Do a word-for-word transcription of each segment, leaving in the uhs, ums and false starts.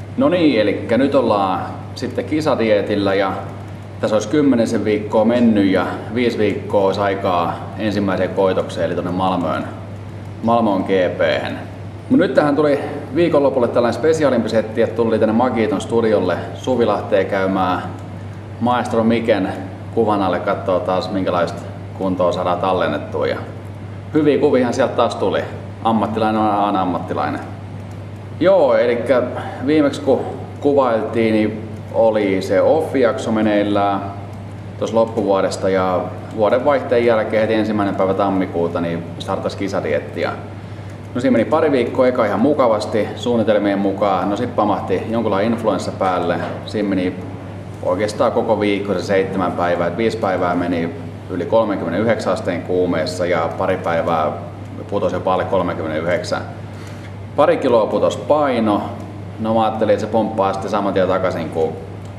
No niin, eli nyt ollaan sitten kisadietillä ja tässä olisi kymmenisen viikkoa mennyt ja viisi viikkoa olisi aikaa ensimmäiseen koitokseen eli tuonne Malmöön, Malmön G P:hen. Mutta nyt tähän tuli viikonlopulle tällainen spesiaalimpi setti, että tuli tänne Magiton studiolle Suvilahteen käymään maestro Miken kuvan alle katsoo taas minkälaista kuntoa saadaan tallennettua. Ja hyviä kuviahan sieltä taas tuli. Ammattilainen on aina ammattilainen. Joo, eli viimeksi kun kuvailtiin, niin oli se off-jakso meneillään tuossa loppuvuodesta ja vuoden vaihteen jälkeen heti ensimmäinen päivä tammikuuta niin startasi kisadietti. No siinä meni pari viikkoa eka ihan mukavasti suunnitelmien mukaan, no sit pamahti jonkunlainen influenssa päälle. Siinä meni oikeastaan koko viikko se seitsemän päivää, et viisi päivää meni yli kolmekymmentäyhdeksän asteen kuumeessa ja pari päivää putosi jopa alle kolmekymmentäyhdeksän. Pari kiloa putosi paino. No mä ajattelin, että se pomppaa sitten saman tien takaisin, kun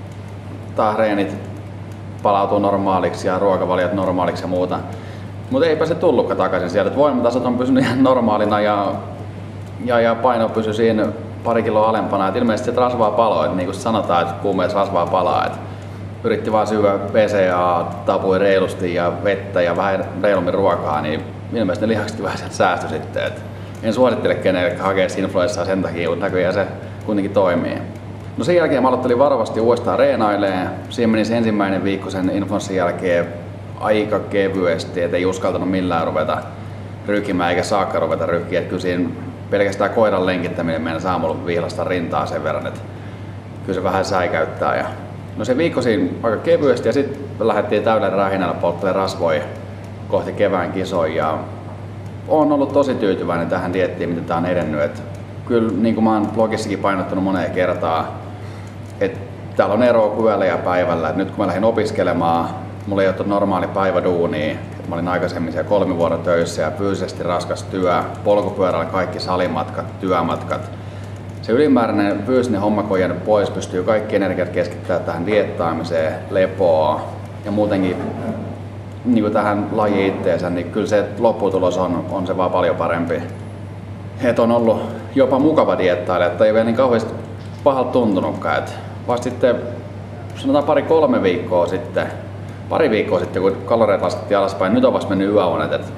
taas reenit palautuu normaaliksi ja ruokavaliot normaaliksi ja muuta. Mutta eipä se tullutkaan takaisin sieltä. Voimatasot on pysynyt ihan normaalina ja, ja, ja paino pysyi siinä pari kiloa alempana. Et ilmeisesti se rasvaa paloi, niin kuin sanotaan, että kuumeessa rasvaa palaa. Et yritti vaan syödä B C A, tapui reilusti ja vettä ja vähän reilummin ruokaa, niin ilmeisesti ne lihaksetkin vähän sieltä säästyi sitten. Et en suosittele kenelle hakea influenssaa sen takia, mutta näköjään se kuitenkin toimii. No sen jälkeen mä aloittelin varovasti uudestaan reenailemaan. Siinä meni se ensimmäinen viikko sen influenssan jälkeen aika kevyesti, et ei uskaltanut millään ruveta rykkimään eikä saakka ruveta rykkiä. Et kyllä siinä pelkästään koiran lenkittäminen meidän aamulla vihlasta rintaa sen verran, että kyllä se vähän säikäyttää. Ja no se viikko siinä aika kevyesti ja sitten lähdettiin täydellä rähinällä polttamaan rasvoja kohti kevään kisoja. Olen ollut tosi tyytyväinen tähän diettiin, miten tää on edennyt. Et kyllä niin kuin mä oon blogissakin painottanut moneen kertaan, että täällä on eroa kuin yöllä ja päivällä. Et nyt kun mä lähdin opiskelemaan, mulla ei ole normaali päivä duunia. Mä olin aikaisemmin siellä kolmivuorotöissä ja fyysisesti raskas työ, polkupyörällä kaikki salimatkat, työmatkat. Se ylimääräinen fyysinen homma, kun on jäänyt pois, pystyy kaikki energiat keskittämään tähän dieettaamiseen, lepoon ja muutenkin niin kuin tähän lajiin itteensä, niin kyllä se lopputulos on, on se vaan paljon parempi. Et on ollut jopa mukava dieettailla, että ei vielä niin kauheasti pahalta tuntunutkaan. Et vasta sitten sanotaan pari kolme viikkoa sitten, pari viikkoa sitten kun kaloreita laskettiin alaspäin, nyt on vasta mennyt yöunet. Et,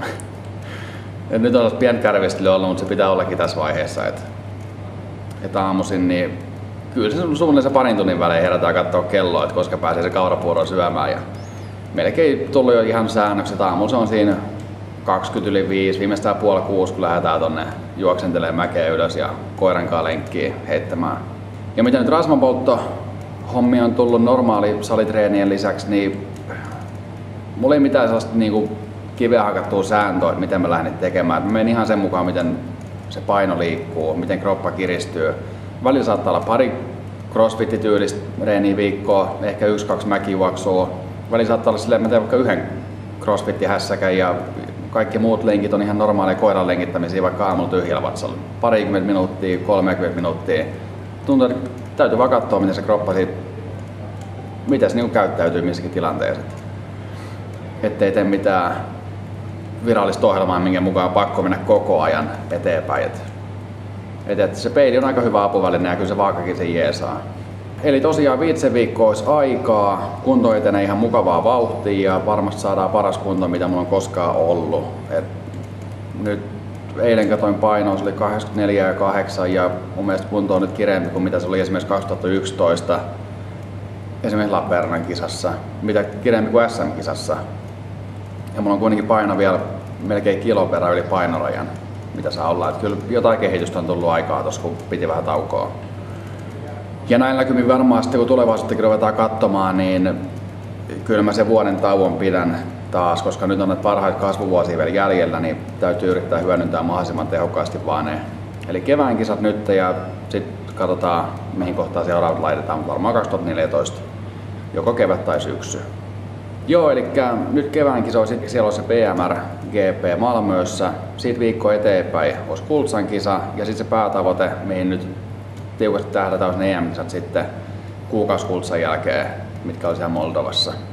et nyt on pieni kärvistely ollut, mutta se pitää ollakin tässä vaiheessa. Et, et aamuisin, niin kyllä se suunnilleen se parin tunnin välein herätään katsoa kelloa, että koska pääsee se kaurapuuroon syömään. Ja melkein tullut jo ihan säännökset. Aamulla se on siinä kaksikymmentä yli viisi, viimeistään puoli kuusi, kun lähdetään tonne juoksentelemaan mäkeä ylös ja koiran kanssa lenkkiä heittämään. Ja mitä nyt rasvanpoltto hommi on tullut normaali salitreenien lisäksi, niin mulla ei mitään sellaista niinku kiveä hakattua sääntöä, että miten mä lähdin tekemään. Mä menen ihan sen mukaan, miten se paino liikkuu, miten kroppa kiristyy. Välillä saattaa olla pari crossfit-tyylistä reeniä viikkoa, ehkä yksi, kaksi mäkijuoksua. Välillä saattaa olla silleen, että mä teen vaikka yhden crossfit-hässäkän ja kaikki muut lenkit on ihan normaaleja koiran lenkittämisiä vaikka aamulla tyhjällä vatsalla. Parikymmentä minuuttia, kolmekymmentä minuuttia. Tuntuu, että täytyy vaan katsoa, miten se kroppa siitä, miten se niin käyttäytyy missäkin tilanteessa. Ettei tee mitään virallista ohjelmaa, minkä mukaan on pakko mennä koko ajan eteenpäin. Et, et, et se peili on aika hyvä apuväline ja kyllä se vaakakin sen jeesaa. Eli tosiaan viitisen viikkoa olisi aikaa, kunto etenee ihan mukavaa vauhtia ja varmasti saadaan paras kunto, mitä mulla on koskaan ollut. Et nyt eilen katoin painoa, se oli kahdeksankymmentäneljä ja kahdeksan ja mun mielestä kunto on nyt kireempi kuin mitä se oli esimerkiksi kaksituhattayksitoista esimerkiksi Lappeenrannan kisassa, mitä kireempi kuin S M-kisassa. Ja mulla on kuitenkin paino vielä melkein kilon verran yli painorajan, mitä saa olla. Et kyllä jotain kehitystä on tullut aikaa tuossa, kun piti vähän taukoa. Ja näin näkymin varmaan sitten kun tulevaisuuttakin ruvetaan katsomaan, niin kyllä mä sen vuoden tauon pidän taas, koska nyt on näitä parhaita kasvuvuosia vielä jäljellä, niin täytyy yrittää hyödyntää mahdollisimman tehokkaasti vaan ne. Eli kevään kisat nyt ja sitten katsotaan mihin kohtaan seuraavat laitetaan, mutta varmaan kaksituhattaneljätoista, joko kevät tai syksy. Joo, eli nyt kevään kisoissa siellä on se P M R G P Malmössä, siitä viikko eteenpäin olisi Kultsan kisa ja sitten se päätavoite, mihin nyt tiukasti tähdätään, olisi ne E M-kisat sitten kuukausi Kultsan jälkeen, mitkä on siellä Moldovassa.